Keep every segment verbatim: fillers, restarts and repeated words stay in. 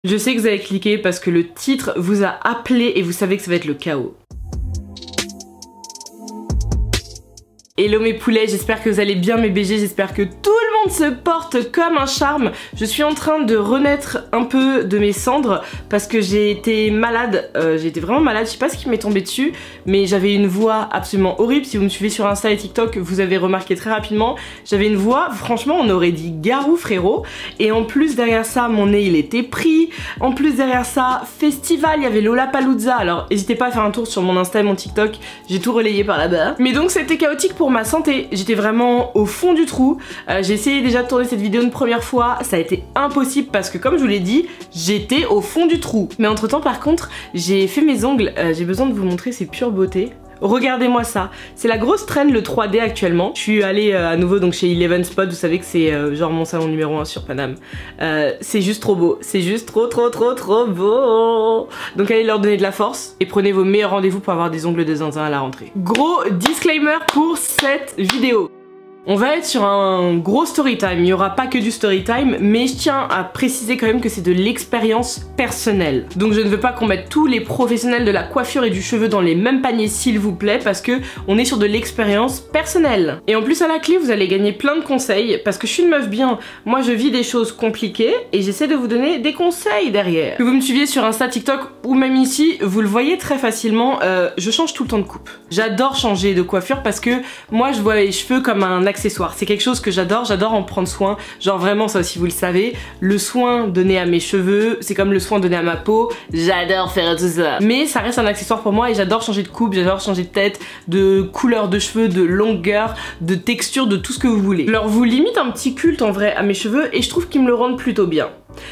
Je sais que vous avez cliqué parce que le titre vous a appelé et vous savez que ça va être le chaos. Hello mes poulets, j'espère que vous allez bien mes B G, j'espère que tout le monde se porte comme un charme. Je suis en train de renaître un peu de mes cendres parce que j'ai été malade, euh, j'ai été vraiment malade, je sais pas ce qui m'est tombé dessus, mais j'avais une voix absolument horrible. Si vous me suivez sur Insta et TikTok, vous avez remarqué très rapidement, j'avais une voix, franchement on aurait dit garou frérot. Et en plus derrière ça, mon nez il était pris, en plus derrière ça, festival, il y avait Lollapalooza. Alors n'hésitez pas à faire un tour sur mon Insta et mon TikTok, j'ai tout relayé par là-bas. Mais donc c'était chaotique pour ma santé, j'étais vraiment au fond du trou. euh, j'ai essayé déjà de tourner cette vidéo une première fois, ça a été impossible parce que comme je vous l'ai dit, j'étais au fond du trou. Mais entre temps par contre, j'ai fait mes ongles, euh, j'ai besoin de vous montrer ces pures beautés. Regardez-moi ça, c'est la grosse trend le trois D actuellement. Je suis allée euh, à nouveau donc chez Eleven Spot, vous savez que c'est euh, genre mon salon numéro un sur Paname. Euh, c'est juste trop beau, c'est juste trop trop trop trop beau. Donc allez leur donner de la force et prenez vos meilleurs rendez-vous pour avoir des ongles de zinzin à la rentrée. Gros disclaimer pour cette vidéo. On va être sur un gros story time, il n'y aura pas que du story time, mais je tiens à préciser quand même que c'est de l'expérience personnelle. Donc je ne veux pas qu'on mette tous les professionnels de la coiffure et du cheveu dans les mêmes paniers s'il vous plaît, parce que on est sur de l'expérience personnelle. Et en plus à la clé vous allez gagner plein de conseils, parce que je suis une meuf bien, moi je vis des choses compliquées et j'essaie de vous donner des conseils derrière. Que vous me suiviez sur Insta, TikTok ou même ici, vous le voyez très facilement, euh, je change tout le temps de coupe. J'adore changer de coiffure parce que moi je vois les cheveux comme un accessoire, c'est quelque chose que j'adore, j'adore en prendre soin, genre vraiment ça aussi vous le savez, le soin donné à mes cheveux, c'est comme le soin donné à ma peau, j'adore faire tout ça. Mais ça reste un accessoire pour moi et j'adore changer de coupe, j'adore changer de tête, de couleur de cheveux, de longueur, de texture, de tout ce que vous voulez. Je leur vous limite un petit culte en vrai à mes cheveux et je trouve qu'ils me le rendent plutôt bien.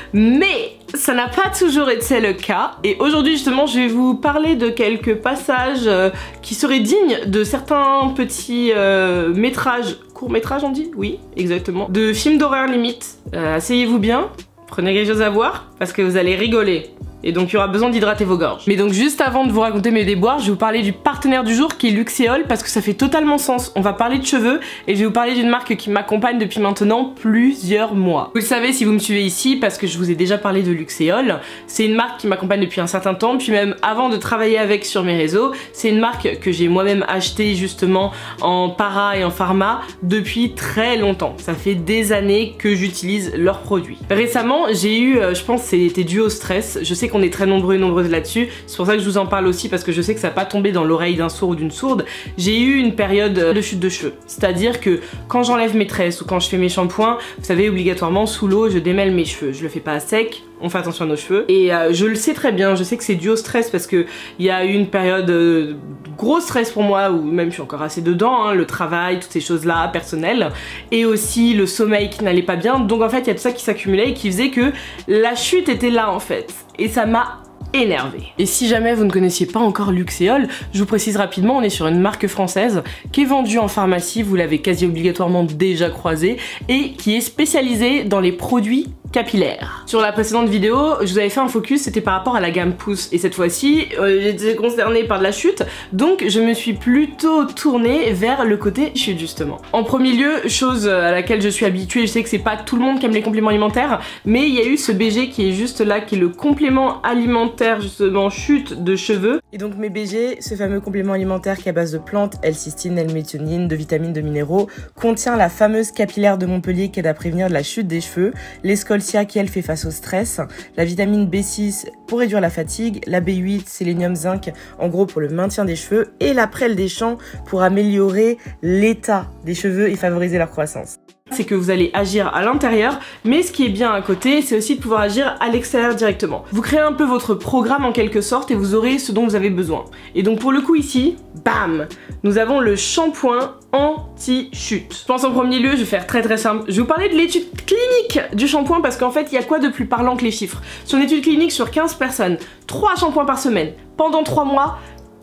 Mais ça n'a pas toujours été le cas et aujourd'hui justement je vais vous parler de quelques passages euh, qui seraient dignes de certains petits euh, métrages, courts métrages on dit? Oui, exactement. De films d'horreur limite. Euh, asseyez-vous bien, prenez quelque chose à boire parce que vous allez rigoler. Et donc il y aura besoin d'hydrater vos gorges. Mais donc juste avant de vous raconter mes déboires, je vais vous parler du partenaire du jour qui est Luxéol parce que ça fait totalement sens. On va parler de cheveux et je vais vous parler d'une marque qui m'accompagne depuis maintenant plusieurs mois. Vous le savez si vous me suivez ici parce que je vous ai déjà parlé de Luxéol. C'est une marque qui m'accompagne depuis un certain temps, puis même avant de travailler avec sur mes réseaux. C'est une marque que j'ai moi-même achetée justement en para et en pharma depuis très longtemps. Ça fait des années que j'utilise leurs produits. Récemment j'ai eu, euh, je pense c'était dû au stress, je sais qu'on est très nombreux et nombreuses là-dessus, c'est pour ça que je vous en parle aussi parce que je sais que ça va pas tomber dans l'oreille d'un sourd ou d'une sourde. J'ai eu une période de chute de cheveux, c'est-à-dire que quand j'enlève mes tresses ou quand je fais mes shampoings, vous savez obligatoirement sous l'eau je démêle mes cheveux, je le fais pas à sec, on fait attention à nos cheveux et euh, je le sais très bien, je sais que c'est dû au stress parce que il y a eu une période euh, gros stress pour moi ou même je suis encore assez dedans, hein, le travail, toutes ces choses là personnelles et aussi le sommeil qui n'allait pas bien, donc en fait il y a tout ça qui s'accumulait et qui faisait que la chute était là en fait et ça m'a énervé. Et si jamais vous ne connaissiez pas encore Luxéol, je vous précise rapidement, on est sur une marque française qui est vendue en pharmacie, vous l'avez quasi obligatoirement déjà croisée, et qui est spécialisée dans les produits capillaire. Sur la précédente vidéo, je vous avais fait un focus, c'était par rapport à la gamme Pousse et cette fois-ci, euh, j'étais concernée par de la chute, donc je me suis plutôt tournée vers le côté chute justement. En premier lieu, chose à laquelle je suis habituée, je sais que c'est pas tout le monde qui aime les compléments alimentaires, mais il y a eu ce B G qui est juste là, qui est le complément alimentaire justement chute de cheveux. Et donc mes B G, ce fameux complément alimentaire qui est à base de plantes, L-cystine, L-méthionine, de vitamines, de minéraux, contient la fameuse capillaire de Montpellier qui aide à prévenir de la chute des cheveux, l'escoliose qui elle fait face au stress, la vitamine B six pour réduire la fatigue, la B huit, sélénium, zinc en gros pour le maintien des cheveux et la prêle des champs pour améliorer l'état des cheveux et favoriser leur croissance. C'est que vous allez agir à l'intérieur, mais ce qui est bien à côté, c'est aussi de pouvoir agir à l'extérieur directement. Vous créez un peu votre programme en quelque sorte et vous aurez ce dont vous avez besoin. Et donc pour le coup ici, bam, nous avons le shampoing anti-chute. Je pense en premier lieu, je vais faire très très simple. Je vais vous parler de l'étude clinique du shampoing parce qu'en fait, il y a quoi de plus parlant que les chiffres? Sur une étude clinique sur quinze personnes, trois shampoings par semaine, pendant trois mois,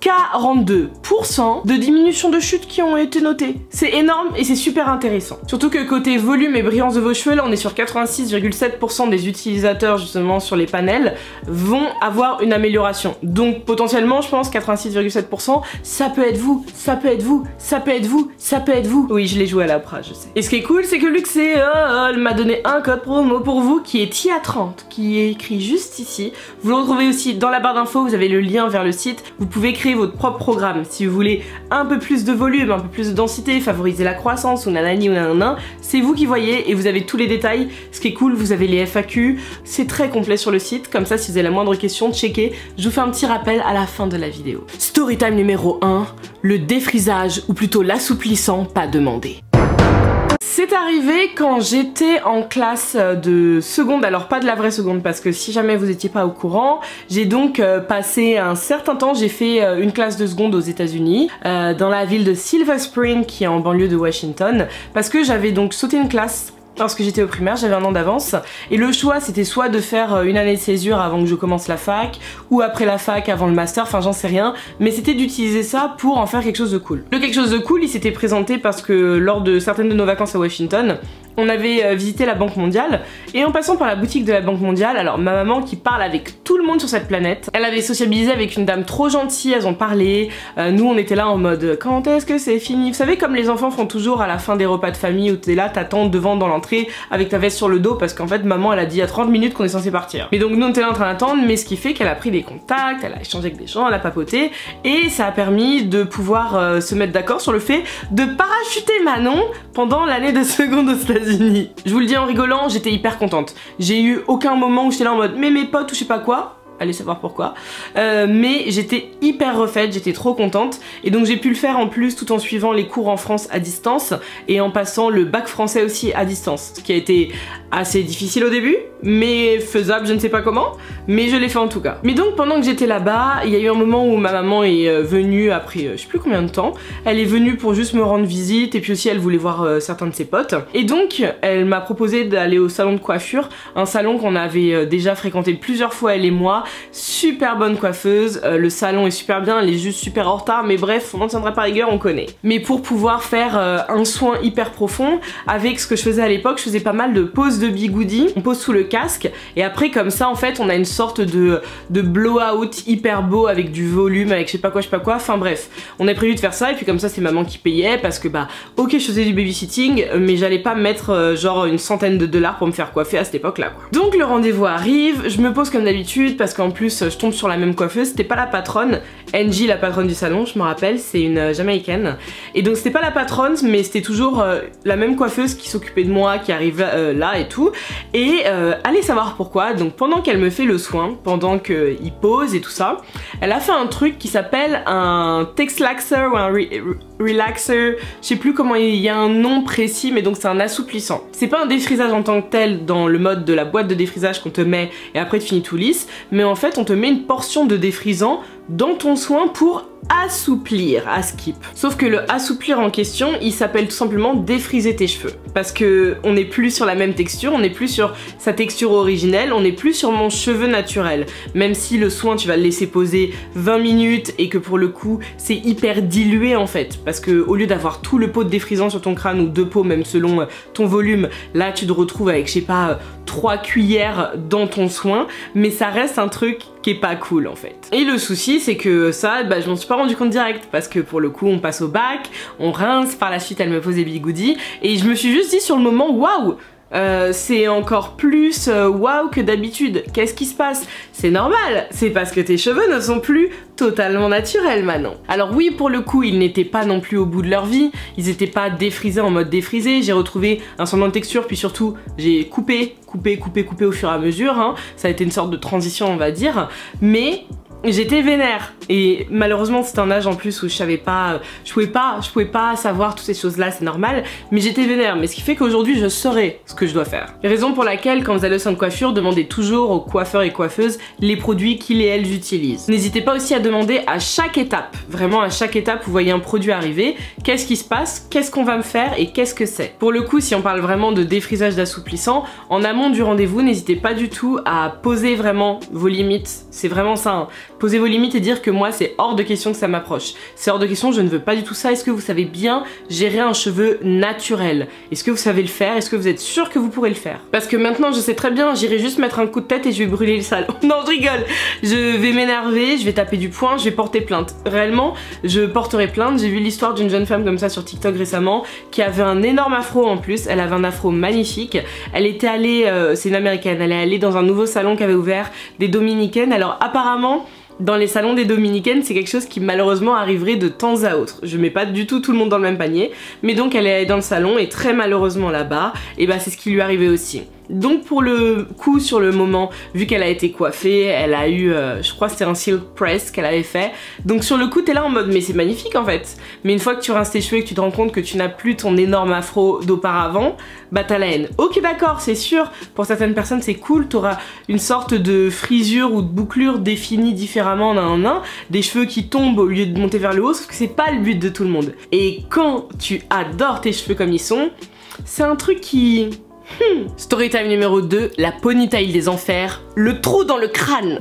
quarante-deux pour cent de diminution de chute qui ont été notées. C'est énorme et c'est super intéressant. Surtout que côté volume et brillance de vos cheveux, là on est sur quatre-vingt-six virgule sept pour cent des utilisateurs justement sur les panels vont avoir une amélioration. Donc potentiellement je pense quatre-vingt-six virgule sept pour cent ça peut être vous, ça peut être vous, ça peut être vous, ça peut être vous. Oui, je l'ai joué à la pra, je sais. Et ce qui est cool, c'est que Luxéol m'a donné un code promo pour vous qui est T I A trente, qui est écrit juste ici. Vous le retrouvez aussi dans la barre d'infos, vous avez le lien vers le site. Vous pouvez créer votre propre programme si vous voulez un peu plus de volume, un peu plus de densité, favoriser la croissance ou nanani ou nanana. C'est vous qui voyez et vous avez tous les détails. Ce qui est cool, vous avez les F A Q. C'est très complet sur le site. Comme ça, si vous avez la moindre question, checkez. Je vous fais un petit rappel à la fin de la vidéo. Storytime numéro un, le défrisage ou plutôt l'assouplissant pas demandé. C'est arrivé quand j'étais en classe de seconde, alors pas de la vraie seconde parce que si jamais vous étiez pas au courant, j'ai donc euh, passé un certain temps, j'ai fait euh, une classe de seconde aux États-Unis euh, dans la ville de Silver Spring qui est en banlieue de Washington parce que j'avais donc sauté une classe lorsque j'étais au primaire, j'avais un an d'avance et le choix c'était soit de faire une année de césure avant que je commence la fac ou après la fac avant le master, enfin j'en sais rien, mais c'était d'utiliser ça pour en faire quelque chose de cool. Le quelque chose de cool il s'était présenté parce que lors de certaines de nos vacances à Washington, on avait visité la Banque mondiale et en passant par la boutique de la Banque mondiale, alors ma maman qui parle avec tout le monde sur cette planète, elle avait sociabilisé avec une dame trop gentille, elles ont parlé, euh, nous on était là en mode quand est-ce que c'est fini? Vous savez comme les enfants font toujours à la fin des repas de famille où t'es là, t'attends devant dans l'entrée avec ta veste sur le dos parce qu'en fait maman elle a dit il y a trente minutes qu'on est censé partir. Mais donc nous on était là en train d'attendre, mais ce qui fait qu'elle a pris des contacts, elle a échangé avec des gens, elle a papoté et ça a permis de pouvoir euh, se mettre d'accord sur le fait de parachuter Manon pendant l'année de seconde aux États-Unis. Je vous le dis en rigolant, j'étais hyper contente. J'ai eu aucun moment où j'étais là en mode mais mes potes ou je sais pas quoi. Allez savoir pourquoi, euh, mais j'étais hyper refaite, j'étais trop contente et donc j'ai pu le faire en plus tout en suivant les cours en France à distance et en passant le bac français aussi à distance, ce qui a été assez difficile au début mais faisable, je ne sais pas comment, mais je l'ai fait en tout cas. Mais donc pendant que j'étais là-bas, il y a eu un moment où ma maman est venue après je sais plus combien de temps, elle est venue pour juste me rendre visite et puis aussi elle voulait voir euh, certains de ses potes et donc elle m'a proposé d'aller au salon de coiffure, un salon qu'on avait déjà fréquenté plusieurs fois elle et moi. Super bonne coiffeuse, euh, le salon est super bien, elle est juste super en retard, mais bref, on n'en tiendra pas rigueur, on connaît. Mais pour pouvoir faire euh, un soin hyper profond, avec ce que je faisais à l'époque, je faisais pas mal de poses de bigoudi, on pose sous le casque, et après comme ça en fait on a une sorte de, de blowout hyper beau avec du volume, avec je sais pas quoi, je sais pas quoi, enfin bref. On a prévu de faire ça, et puis comme ça c'est maman qui payait, parce que bah ok je faisais du babysitting, mais j'allais pas mettre euh, genre une centaine de dollars pour me faire coiffer à cette époque là quoi. Donc le rendez-vous arrive, je me pose comme d'habitude, parce qu'en plus je tombe sur la même coiffeuse, c'était pas la patronne, Angie la patronne du salon, je me rappelle, c'est une euh, jamaïcaine, et donc c'était pas la patronne mais c'était toujours euh, la même coiffeuse qui s'occupait de moi, qui arrive euh, là et tout, et euh, allez savoir pourquoi, donc pendant qu'elle me fait le soin, pendant qu'il pose et tout ça, elle a fait un truc qui s'appelle un texlaxer ou un re re relaxer, je sais plus comment, il y a un nom précis mais donc c'est un assouplissant. C'est pas un défrisage en tant que tel dans le mode de la boîte de défrisage qu'on te met et après tu finis tout lisse, mais en fait on te met une portion de défrisant dans ton soin pour assouplir à skip. Sauf que le assouplir en question, il s'appelle tout simplement défriser tes cheveux. Parce que on n'est plus sur la même texture, on n'est plus sur sa texture originelle, on n'est plus sur mon cheveu naturel. Même si le soin tu vas le laisser poser vingt minutes et que pour le coup c'est hyper dilué en fait. Parce que au lieu d'avoir tout le pot de défrisant sur ton crâne ou deux pots même selon ton volume, là tu te retrouves avec je sais pas trois cuillères dans ton soin, mais ça reste un truc qui est pas cool en fait. Et le souci c'est que ça, bah, je m'en suis pas rendu compte direct parce que pour le coup on passe au bac, on rince, par la suite elle me pose des bigoudis et je me suis juste dit sur le moment waouh, Euh, c'est encore plus euh, waouh que d'habitude. Qu'est-ce qui se passe? C'est normal, c'est parce que tes cheveux ne sont plus totalement naturels maintenant. Alors oui, pour le coup, ils n'étaient pas non plus au bout de leur vie, ils étaient pas défrisés en mode défrisé, j'ai retrouvé un semblant de texture, puis surtout j'ai coupé, coupé, coupé, coupé au fur et à mesure, hein. Ça a été une sorte de transition on va dire, mais j'étais vénère et malheureusement c'est un âge en plus où je savais pas, je pouvais pas, je pouvais pas savoir toutes ces choses là, c'est normal, mais j'étais vénère, mais ce qui fait qu'aujourd'hui je saurais ce que je dois faire. Raison pour laquelle quand vous allez au salon de coiffure, demandez toujours aux coiffeurs et coiffeuses les produits qu'ils et elles utilisent. N'hésitez pas aussi à demander à chaque étape, vraiment à chaque étape où vous voyez un produit arriver, qu'est-ce qui se passe, qu'est-ce qu'on va me faire et qu'est-ce que c'est. Pour le coup, si on parle vraiment de défrisage d'assouplissant, en amont du rendez-vous, n'hésitez pas du tout à poser vraiment vos limites, c'est vraiment ça, hein. Posez vos limites et dire que moi c'est hors de question que ça m'approche. C'est hors de question, je ne veux pas du tout ça. Est-ce que vous savez bien gérer un cheveu naturel? Est-ce que vous savez le faire? Est-ce que vous êtes sûr que vous pourrez le faire? Parce que maintenant je sais très bien, j'irai juste mettre un coup de tête et je vais brûler le salon. Non, je rigole. Je vais m'énerver, je vais taper du poing, je vais porter plainte. Réellement, je porterai plainte. J'ai vu l'histoire d'une jeune femme comme ça sur TikTok récemment qui avait un énorme afro en plus. Elle avait un afro magnifique. Elle était allée, euh, c'est une américaine, elle est allée dans un nouveau salon qui avait ouvert, des dominicaines. Alors apparemment, dans les salons des dominicaines, c'est quelque chose qui malheureusement arriverait de temps à autre. Je mets pas du tout tout le monde dans le même panier, mais donc elle est dans le salon et très malheureusement là-bas, et bah c'est ce qui lui arrivait aussi. Donc pour le coup, sur le moment, vu qu'elle a été coiffée, elle a eu, euh, je crois que c'était un silk press qu'elle avait fait. Donc sur le coup, t'es là en mode, mais c'est magnifique en fait. Mais une fois que tu rinces tes cheveux et que tu te rends compte que tu n'as plus ton énorme afro d'auparavant, bah t'as la haine. Ok d'accord, c'est sûr, pour certaines personnes c'est cool, t'auras une sorte de frisure ou de bouclure définie différemment d'un en un, des cheveux qui tombent au lieu de monter vers le haut, sauf que c'est pas le but de tout le monde. Et quand tu adores tes cheveux comme ils sont, c'est un truc qui... Hmm. Storytime numéro deux, la ponytail des enfers, le trou dans le crâne.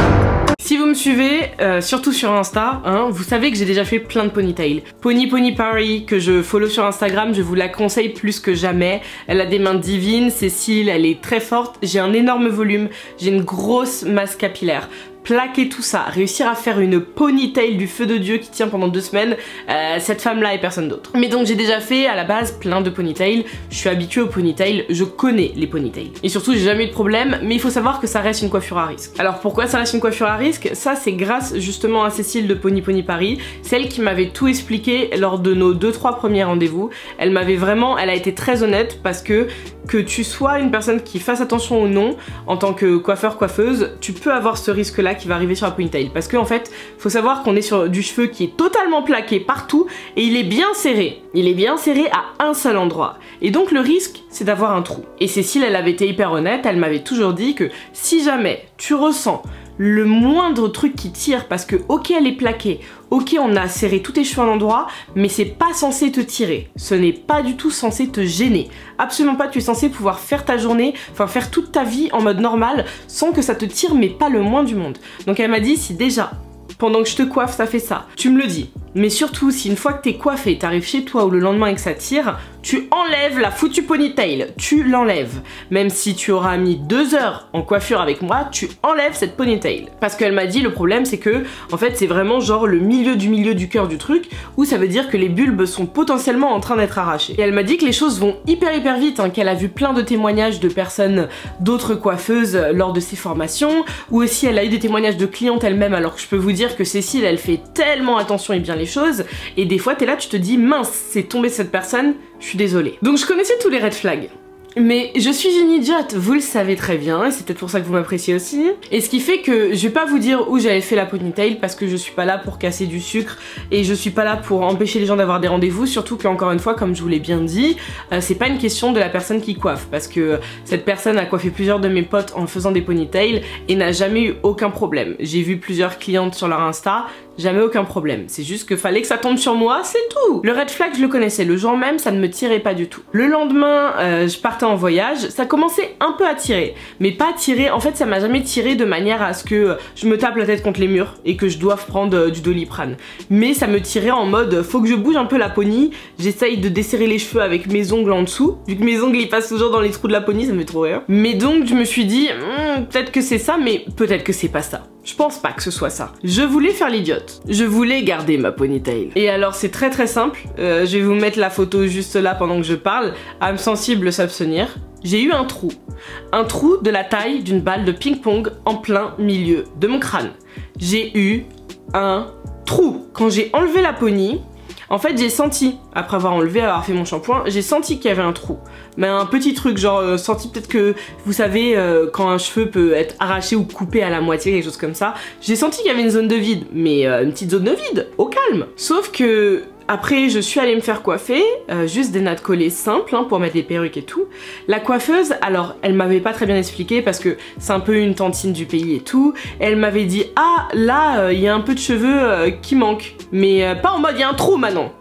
Si vous me suivez, euh, surtout sur Insta, hein, vous savez que j'ai déjà fait plein de ponytails. Pony Pony Paris, que je follow sur Instagram, je vous la conseille plus que jamais. Elle a des mains divines, Cécile, elle est très forte, j'ai un énorme volume, j'ai une grosse masse capillaire. Plaquer tout ça, réussir à faire une ponytail du feu de Dieu qui tient pendant deux semaines, euh, cette femme-là et personne d'autre. Mais donc j'ai déjà fait à la base plein de ponytails, je suis habituée aux ponytails, je connais les ponytails. Et surtout j'ai jamais eu de problème, mais il faut savoir que ça reste une coiffure à risque. Alors pourquoi ça reste une coiffure à risque? Ça c'est grâce justement à Cécile de Pony Pony Paris, celle qui m'avait tout expliqué lors de nos deux trois premiers rendez-vous. Elle m'avait vraiment, elle a été très honnête parce que que tu sois une personne qui fasse attention ou non, en tant que coiffeur coiffeuse, tu peux avoir ce risque là qui va arriver sur la ponytail, parce que en fait faut savoir qu'on est sur du cheveu qui est totalement plaqué partout et il est bien serré, il est bien serré à un seul endroit, et donc le risque c'est d'avoir un trou. Et Cécile, elle avait été hyper honnête, elle m'avait toujours dit que si jamais tu ressens le moindre truc qui tire, parce que ok elle est plaquée, ok on a serré tous tes cheveux à un endroit, mais c'est pas censé te tirer, ce n'est pas du tout censé te gêner, absolument pas, tu es censé pouvoir faire ta journée, enfin faire toute ta vie en mode normal, sans que ça te tire, mais pas le moins du monde. Donc elle m'a dit, si déjà, pendant que je te coiffe ça fait ça, tu me le dis, mais surtout si une fois que t'es coiffé, t'arrives chez toi ou le lendemain et que ça tire, tu enlèves la foutue ponytail, tu l'enlèves. Même si tu auras mis deux heures en coiffure avec moi, tu enlèves cette ponytail. Parce qu'elle m'a dit le problème c'est que en fait c'est vraiment genre le milieu du milieu du cœur du truc, où ça veut dire que les bulbes sont potentiellement en train d'être arrachés. Et elle m'a dit que les choses vont hyper hyper vite, hein, qu'elle a vu plein de témoignages de personnes, d'autres coiffeuses lors de ses formations, ou aussi elle a eu des témoignages de clientes elle-même, alors que je peux vous dire que Cécile elle fait tellement attention et bien les choses, et des fois t'es là tu te dis mince c'est tombé cette personne, je suis désolée. Donc je connaissais tous les red flags. Mais je suis une idiote, vous le savez très bien, et c'est peut-être pour ça que vous m'appréciez aussi. Et ce qui fait que je vais pas vous dire où j'avais fait la ponytail, parce que je suis pas là pour casser du sucre, et je suis pas là pour empêcher les gens d'avoir des rendez-vous, surtout qu'encore une fois, comme je vous l'ai bien dit, euh, c'est pas une question de la personne qui coiffe, parce que cette personne a coiffé plusieurs de mes potes en faisant des ponytails, et n'a jamais eu aucun problème. J'ai vu plusieurs clientes sur leur Insta, jamais aucun problème. C'est juste que fallait que ça tombe sur moi, c'est tout. Le red flag, je le connaissais. Le jour même, ça ne me tirait pas du tout. Le lendemain, euh, je partais en voyage. Ça commençait un peu à tirer. Mais pas tirer. En fait, ça m'a jamais tiré de manière à ce que je me tape la tête contre les murs et que je doive prendre euh, du Doliprane. Mais ça me tirait en mode, faut que je bouge un peu la pony. J'essaye de desserrer les cheveux avec mes ongles en dessous. Vu que mes ongles, ils passent toujours dans les trous de la pony, ça me fait trop rire. Mais donc, je me suis dit, hm, peut-être que c'est ça, mais peut-être que c'est pas ça. Je pense pas que ce soit ça. Je voulais faire l'idiote. Je voulais garder ma ponytail. Et alors c'est très très simple. Euh, je vais vous mettre la photo juste là pendant que je parle. Âme sensible s'abstenir. J'ai eu un trou. Un trou de la taille d'une balle de ping-pong en plein milieu de mon crâne. J'ai eu un trou. Quand j'ai enlevé la pony, en fait j'ai senti, après avoir enlevé, avoir fait mon shampoing, j'ai senti qu'il y avait un trou. Mais un petit truc, genre euh, senti peut-être que, vous savez, euh, quand un cheveu peut être arraché ou coupé à la moitié, quelque chose comme ça. J'ai senti qu'il y avait une zone de vide, mais euh, une petite zone de vide, au calme. Sauf que, après je suis allée me faire coiffer, euh, juste des nattes collées simples, hein, pour mettre des perruques et tout. La coiffeuse, alors elle m'avait pas très bien expliqué parce que c'est un peu une tantine du pays et tout. Elle m'avait dit, ah là, il euh, y a un peu de cheveux euh, qui manquent. Mais euh, pas en mode, il y a un trou maintenant.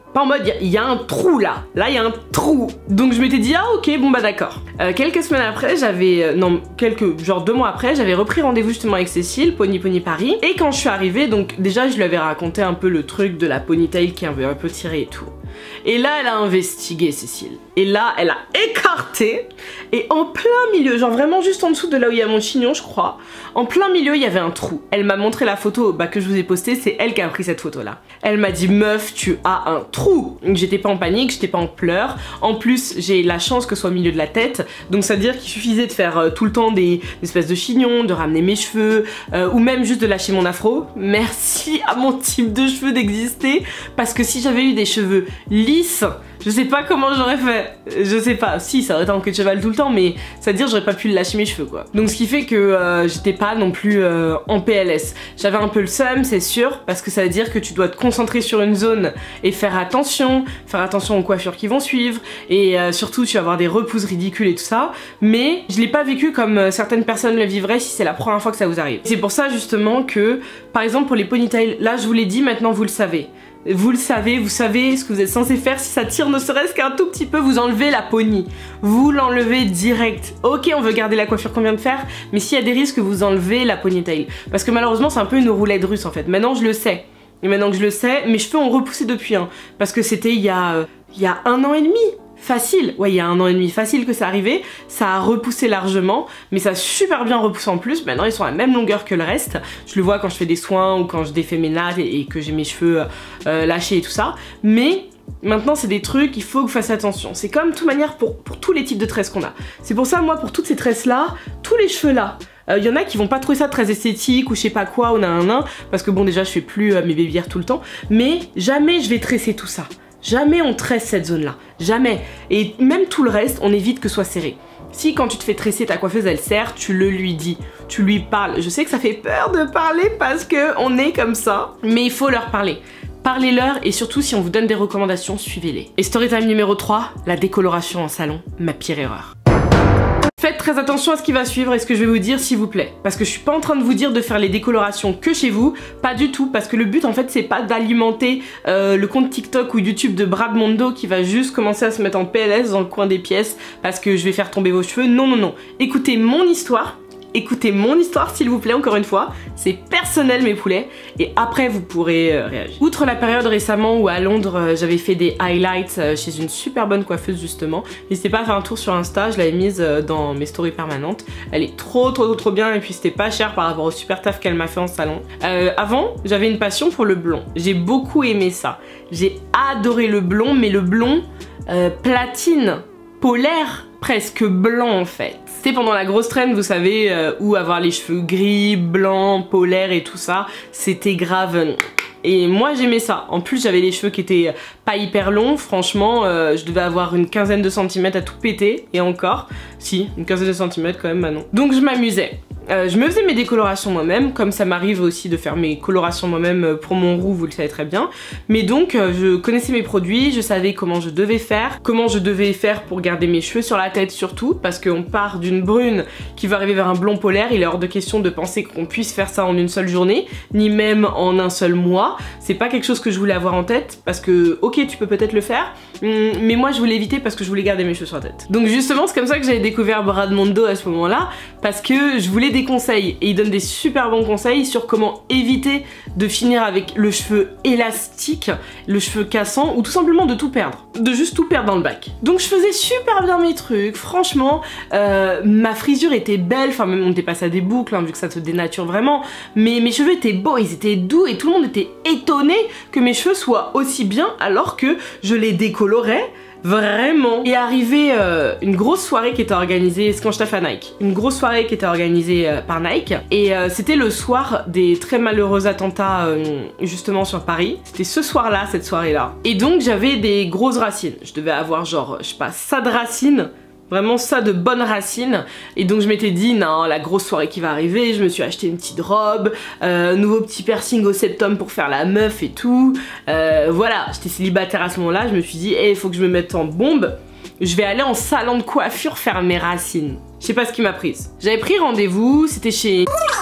Pas en mode, il y, y a un trou là, là il y a un trou. Donc je m'étais dit, ah ok, bon bah d'accord. Euh, quelques semaines après, j'avais, euh, non, quelques, genre deux mois après, j'avais repris rendez-vous justement avec Cécile, Pony Pony Paris. Et quand je suis arrivée, donc déjà je lui avais raconté un peu le truc de la ponytail qui avait un peu tiré et tout. Et là, elle a investigué, Cécile. Et là, elle a écarté. Et en plein milieu, genre vraiment juste en dessous de là où il y a mon chignon, je crois, en plein milieu, il y avait un trou. Elle m'a montré la photo bah, que je vous ai postée, c'est elle qui a pris cette photo-là. Elle m'a dit, meuf, tu as un trou. J'étais pas en panique, j'étais pas en pleurs. En plus, j'ai la chance que ce soit au milieu de la tête. Donc ça veut dire qu'il suffisait de faire euh, tout le temps des, des espèces de chignons, de ramener mes cheveux, euh, ou même juste de lâcher mon afro. Merci à mon type de cheveux d'exister. Parce que si j'avais eu des cheveux lisses, je sais pas comment j'aurais fait. Je sais pas. Si, ça aurait été en queue de cheval tout le temps, mais ça veut dire j'aurais pas pu lâcher mes cheveux quoi. Donc ce qui fait que euh, j'étais pas non plus euh, en P L S. J'avais un peu le seum, c'est sûr, parce que ça veut dire que tu dois te concentrer sur une zone et faire attention, faire attention aux coiffures qui vont suivre, et euh, surtout tu vas avoir des repousses ridicules et tout ça. Mais je l'ai pas vécu comme euh, certaines personnes le vivraient si c'est la première fois que ça vous arrive. C'est pour ça justement que, par exemple pour les ponytails, là je vous l'ai dit, maintenant vous le savez. Vous le savez, vous savez ce que vous êtes censé faire. Si ça tire ne serait-ce qu'un tout petit peu, vous enlevez la pony. Vous l'enlevez direct. Ok, on veut garder la coiffure qu'on vient de faire, mais s'il y a des risques, vous enlevez la ponytail. Parce que malheureusement, c'est un peu une roulette russe en fait. Maintenant, je le sais. Et maintenant que je le sais, mes cheveux ont repoussé depuis. Hein, parce que c'était il y a, euh, il y a un an et demi. Facile, ouais, il y a un an et demi facile que ça arrivait, ça a repoussé largement, mais ça a super bien repoussé en plus. Maintenant ils sont à la même longueur que le reste, je le vois quand je fais des soins ou quand je défais mes nattes et, et que j'ai mes cheveux euh, lâchés et tout ça, mais maintenant c'est des trucs, il faut que vous fassiez attention. C'est comme de toute manière pour, pour tous les types de tresses qu'on a. C'est pour ça moi pour toutes ces tresses là, tous les cheveux là, il euh, y en a qui vont pas trouver ça très esthétique ou je sais pas quoi ou nan, parce que bon déjà je fais plus euh, mes babyères tout le temps, mais jamais je vais tresser tout ça. Jamais on tresse cette zone-là, jamais. Et même tout le reste, on évite que ce soit serré. Si quand tu te fais tresser, ta coiffeuse elle serre, tu le lui dis, tu lui parles. Je sais que ça fait peur de parler parce que on est comme ça, mais il faut leur parler. Parlez-leur et surtout si on vous donne des recommandations, suivez-les. Et story time numéro trois, la décoloration en salon, ma pire erreur. Faites très attention à ce qui va suivre et ce que je vais vous dire s'il vous plaît. Parce que je suis pas en train de vous dire de faire les décolorations que chez vous, pas du tout. Parce que le but en fait c'est pas d'alimenter euh, le compte TikTok ou YouTube de Brad Mondo qui va juste commencer à se mettre en P L S dans le coin des pièces parce que je vais faire tomber vos cheveux. Non non non, écoutez mon histoire. Écoutez mon histoire s'il vous plaît, encore une fois, c'est personnel mes poulets, et après vous pourrez euh, réagir. Outre la période récemment où à Londres euh, j'avais fait des highlights euh, chez une super bonne coiffeuse justement, n'hésitez pas à faire un tour sur Insta, je l'avais mise euh, dans mes stories permanentes, elle est trop trop trop, trop bien et puis c'était pas cher par rapport au super taf qu'elle m'a fait en salon. Euh, avant j'avais une passion pour le blond, j'ai beaucoup aimé ça, j'ai adoré le blond, mais le blond euh, platine, polaire, presque blanc en fait. C'était pendant la grosse traîne, vous savez, euh, où avoir les cheveux gris, blancs, polaires et tout ça, c'était grave. Et moi j'aimais ça. En plus j'avais les cheveux qui étaient pas hyper longs, franchement euh, je devais avoir une quinzaine de centimètres à tout péter, et encore, si, une quinzaine de centimètres quand même maintenant. Donc je m'amusais. Euh, je me faisais mes décolorations moi-même, comme ça m'arrive aussi de faire mes colorations moi-même pour mon roux, vous le savez très bien. Mais donc euh, je connaissais mes produits, je savais comment je devais faire, comment je devais faire pour garder mes cheveux sur la tête surtout, parce qu'on part d'une brune qui va arriver vers un blond polaire, il est hors de question de penser qu'on puisse faire ça en une seule journée, ni même en un seul mois. C'est pas quelque chose que je voulais avoir en tête, parce que ok tu peux peut-être le faire, mais moi je voulais éviter parce que je voulais garder mes cheveux sur la tête. Donc justement c'est comme ça que j'avais découvert Brad Mondo à ce moment-là, parce que je voulais des conseils et il donne des super bons conseils sur comment éviter de finir avec le cheveu élastique, le cheveu cassant ou tout simplement de tout perdre, de juste tout perdre dans le bac. Donc je faisais super bien mes trucs, franchement euh, ma frisure était belle, enfin même on était passé à des boucles hein, vu que ça se dénature vraiment, mais mes cheveux étaient beaux, ils étaient doux et tout le monde était étonné que mes cheveux soient aussi bien alors que je les décolorais vraiment. Et arrivée euh, une grosse soirée qui était organisée, c'est quand je taffe à Nike, une grosse soirée qui était organisée euh, par Nike, et euh, c'était le soir des très malheureux attentats euh, justement sur Paris. C'était ce soir là, cette soirée là, et donc j'avais des grosses racines, je devais avoir genre, je sais pas, ça de racines, vraiment ça de bonnes racines, et donc je m'étais dit non, la grosse soirée qui va arriver, je me suis acheté une petite robe, euh, nouveau petit piercing au septum pour faire la meuf et tout, euh, voilà, j'étais célibataire à ce moment là, je me suis dit, eh, il faut que je me mette en bombe, je vais aller en salon de coiffure faire mes racines. Je sais pas ce qui m'a prise. J'avais pris rendez-vous, c'était chez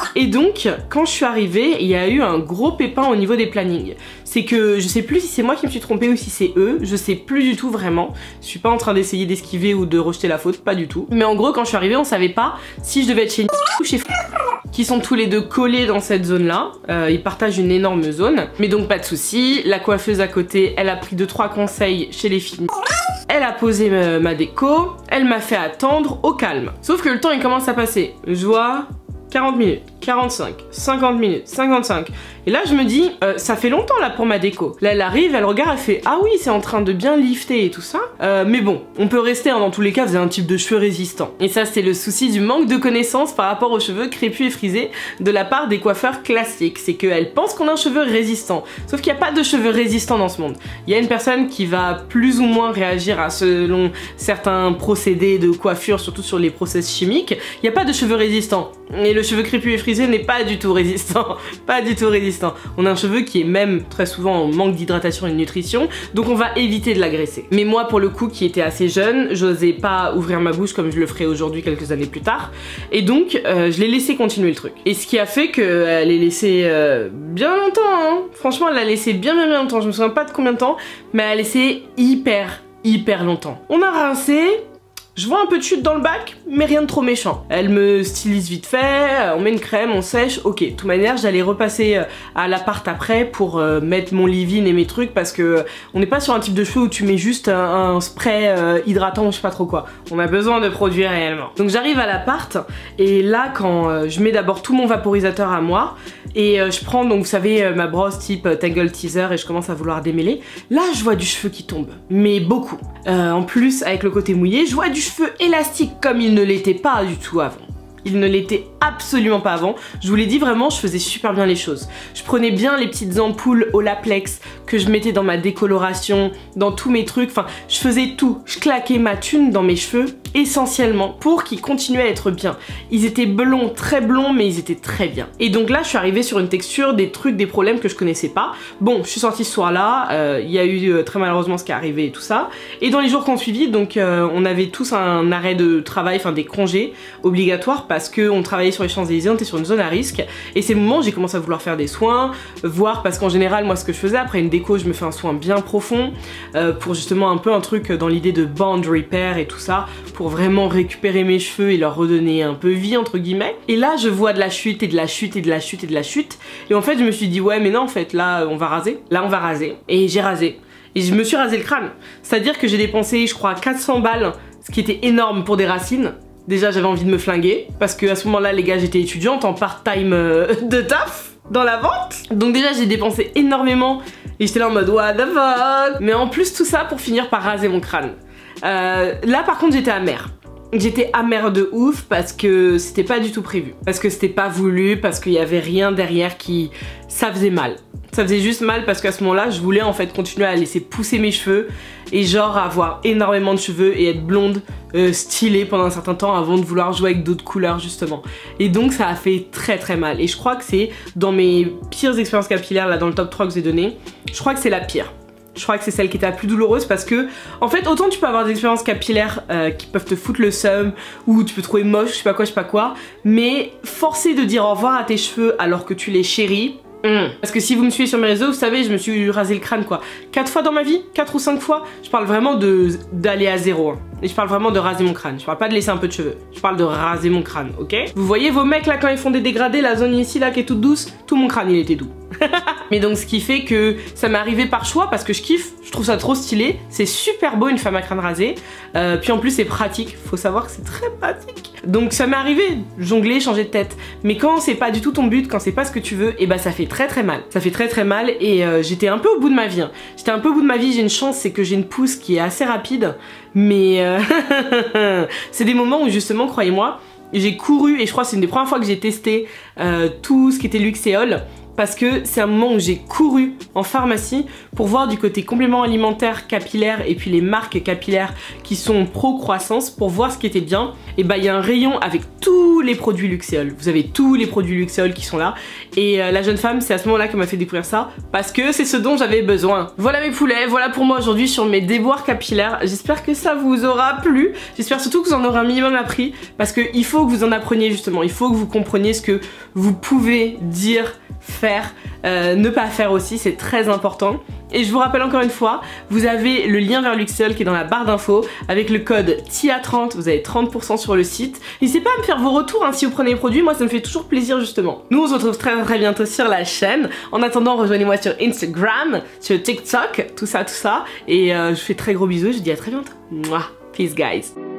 Et donc, quand je suis arrivée, il y a eu un gros pépin au niveau des plannings. C'est que je sais plus si c'est moi qui me suis trompée ou si c'est eux, je sais plus du tout vraiment. Je suis pas en train d'essayer d'esquiver ou de rejeter la faute, pas du tout. Mais en gros, quand je suis arrivée, on savait pas si je devais être chez ou chez qui sont tous les deux collés dans cette zone-là. Euh, ils partagent une énorme zone. Mais donc, pas de souci. La coiffeuse à côté, elle a pris deux trois conseils chez les filles. Elle a posé ma, ma déco, elle m'a fait attendre au calme. Sauf que le temps il commence à passer. Je vois quarante minutes, quarante-cinq, cinquante minutes, cinquante-cinq. Et là je me dis, euh, ça fait longtemps là pour ma déco. Là elle arrive, elle regarde, elle fait ah oui c'est en train de bien lifter et tout ça. Euh, mais bon, on peut rester hein, dans tous les cas, vous avez un type de cheveux résistant. Et ça c'est le souci du manque de connaissances par rapport aux cheveux crépus et frisés de la part des coiffeurs classiques. C'est qu'elles pensent qu'on a un cheveu résistant. Sauf qu'il n'y a pas de cheveux résistants dans ce monde. Il y a une personne qui va plus ou moins réagir à selon certains procédés de coiffure, surtout sur les process chimiques. Il n'y a pas de cheveux résistants. Et le cheveu crépus et frisé n'est pas du tout résistant. Pas du tout résistant. On a un cheveu qui est même très souvent en manque d'hydratation et de nutrition, donc on va éviter de l'agresser. Mais moi pour le coup qui était assez jeune, j'osais pas ouvrir ma bouche comme je le ferai aujourd'hui quelques années plus tard, et donc euh, je l'ai laissé continuer le truc. Et ce qui a fait qu'elle est laissée euh, bien longtemps, hein. Franchement elle l'a laissé bien bien bien longtemps, je me souviens pas de combien de temps, mais elle a laissé hyper hyper longtemps. On a rincé. Je vois un peu de chute dans le bac, mais rien de trop méchant. Elle me stylise vite fait, on met une crème, on sèche, ok. De toute manière, j'allais repasser à l'appart après pour euh, mettre mon leave-in et mes trucs parce que on n'est pas sur un type de cheveux où tu mets juste un, un spray euh, hydratant ou je sais pas trop quoi. On a besoin de produits réellement. Donc j'arrive à l'appart et là, quand euh, je mets d'abord tout mon vaporisateur à moi et euh, je prends, donc vous savez, euh, ma brosse type euh, Tangle Teaser et je commence à vouloir démêler, là je vois du cheveu qui tombe, mais beaucoup. Euh, en plus, avec le côté mouillé, je vois du cheveux élastique comme il ne l'était pas du tout avant. Il ne l'était absolument pas avant. Je vous l'ai dit vraiment, je faisais super bien les choses. Je prenais bien les petites ampoules Olaplex que je mettais dans ma décoloration, dans tous mes trucs. Enfin, je faisais tout. Je claquais ma thune dans mes cheveux essentiellement pour qu'ils continuaient à être bien. Ils étaient blonds, très blonds, mais ils étaient très bien. Et donc là, je suis arrivée sur une texture, des trucs, des problèmes que je connaissais pas. Bon, je suis sortie ce soir-là. Euh, il y a eu euh, très malheureusement ce qui est arrivé et tout ça. Et dans les jours qui ont suivi, donc euh, on avait tous un arrêt de travail, enfin des congés obligatoires parce qu'on travaillait sur les Champs-Élysées, on était sur une zone à risque. Et c'est le moment où j'ai commencé à vouloir faire des soins, voir parce qu'en général, moi, ce que je faisais après une déco, je me fais un soin bien profond euh, pour justement un peu un truc dans l'idée de bond repair et tout ça, pour vraiment récupérer mes cheveux et leur redonner un peu vie entre guillemets. Et là je vois de la chute et de la chute et de la chute et de la chute et en fait je me suis dit ouais mais non en fait là on va raser, là on va raser et j'ai rasé et je me suis rasé le crâne, c'est à dire que j'ai dépensé je crois quatre cents balles, ce qui était énorme pour des racines. Déjà j'avais envie de me flinguer parce que à ce moment là les gars j'étais étudiante en part-time euh, de taf dans la vente, donc déjà j'ai dépensé énormément et j'étais là en mode what the fuck, mais en plus tout ça pour finir par raser mon crâne. Euh, là par contre j'étais amère. J'étais amère de ouf parce que c'était pas du tout prévu. Parce que c'était pas voulu, parce qu'il y avait rien derrière qui... Ça faisait mal. Ça faisait juste mal parce qu'à ce moment-là, je voulais en fait continuer à laisser pousser mes cheveux et genre avoir énormément de cheveux et être blonde, euh, stylée pendant un certain temps avant de vouloir jouer avec d'autres couleurs justement. Et donc ça a fait très très mal. Et je crois que c'est dans mes pires expériences capillaires, là dans le top trois que j'ai donné, je crois que c'est la pire. Je crois que c'est celle qui était la plus douloureuse parce que, en fait, autant tu peux avoir des expériences capillaires euh, qui peuvent te foutre le seum ou tu peux trouver moche, je sais pas quoi, je sais pas quoi, mais forcer de dire au revoir à tes cheveux alors que tu les chéris. Mmh. Parce que si vous me suivez sur mes réseaux, vous savez, je me suis rasé le crâne quoi. quatre fois dans ma vie, quatre ou cinq fois. Je parle vraiment de d'aller à zéro. Hein. Et je parle vraiment de raser mon crâne. Je parle pas de laisser un peu de cheveux. Je parle de raser mon crâne, ok? Vous voyez vos mecs là quand ils font des dégradés, la zone ici là qui est toute douce, tout mon crâne il était doux. Mais donc ce qui fait que ça m'est arrivé par choix parce que je kiffe, je trouve ça trop stylé, c'est super beau une femme à crâne rasé, euh, puis en plus c'est pratique, faut savoir que c'est très pratique. Donc ça m'est arrivé, jongler, changer de tête, mais quand c'est pas du tout ton but, quand c'est pas ce que tu veux, et bah ça fait très très mal, ça fait très très mal et euh, j'étais un peu au bout de ma vie, hein. J'étais un peu au bout de ma vie, j'ai une chance, c'est que j'ai une pousse qui est assez rapide, mais euh... c'est des moments où justement, croyez-moi, j'ai couru et je crois que c'est une des premières fois que j'ai testé euh, tout ce qui était Luxéol. Parce que c'est un moment où j'ai couru en pharmacie pour voir du côté complément alimentaire capillaire et puis les marques capillaires qui sont pro-croissance pour voir ce qui était bien. Et bah il y a un rayon avec tous les produits Luxéol. Vous avez tous les produits Luxéol qui sont là. Et euh, la jeune femme, c'est à ce moment-là qu'elle m'a fait découvrir ça parce que c'est ce dont j'avais besoin. Voilà mes poulets, voilà pour moi aujourd'hui sur mes déboires capillaires. J'espère que ça vous aura plu. J'espère surtout que vous en aurez un minimum appris parce qu'il faut que vous en appreniez justement. Il faut que vous compreniez ce que vous pouvez dire, faire, euh, ne pas faire aussi, c'est très important. Et je vous rappelle encore une fois, vous avez le lien vers Luxéol qui est dans la barre d'infos. Avec le code T I A trente, vous avez trente pour cent sur le site. N'hésitez pas à me faire vos retours hein, si vous prenez les produits, moi ça me fait toujours plaisir justement. Nous on se retrouve très très bientôt sur la chaîne. En attendant, rejoignez-moi sur Instagram, sur TikTok, tout ça, tout ça. Et euh, je fais très gros bisous, je vous dis à très bientôt. Mouah. Peace guys.